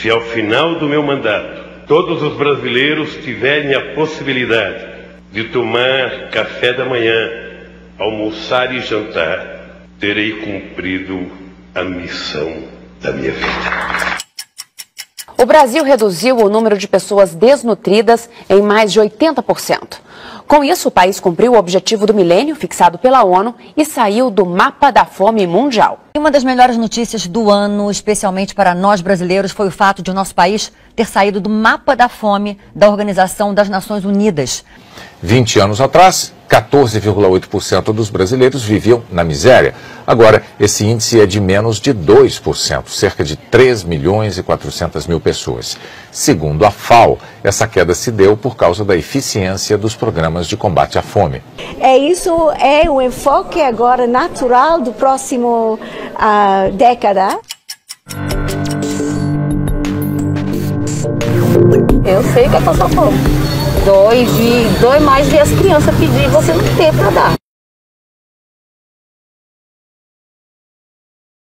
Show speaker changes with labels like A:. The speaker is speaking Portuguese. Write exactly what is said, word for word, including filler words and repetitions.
A: se ao final do meu mandato todos os brasileiros tiverem a possibilidade de tomar café da manhã, almoçar e jantar, terei cumprido a missão da minha vida.
B: O Brasil reduziu o número de pessoas desnutridas em mais de oitenta por cento. Com isso, o país cumpriu o objetivo do milênio fixado pela ONU e saiu do mapa da fome mundial.
C: Uma das melhores notícias do ano, especialmente para nós brasileiros, foi o fato de o nosso país ter saído do mapa da fome da Organização das Nações Unidas.
D: vinte anos atrás, quatorze vírgula oito por cento dos brasileiros viviam na miséria. Agora, esse índice é de menos de dois por cento, cerca de três milhões e quatrocentas mil pessoas. Segundo a FAO, essa queda se deu por causa da eficiência dos programas de combate à fome.
E: É isso, é o enfoque agora natural do próximo uh, década.
F: Eu sei que é passar fome. Dois, de, dois mais de as crianças pedir, você não tem para dar.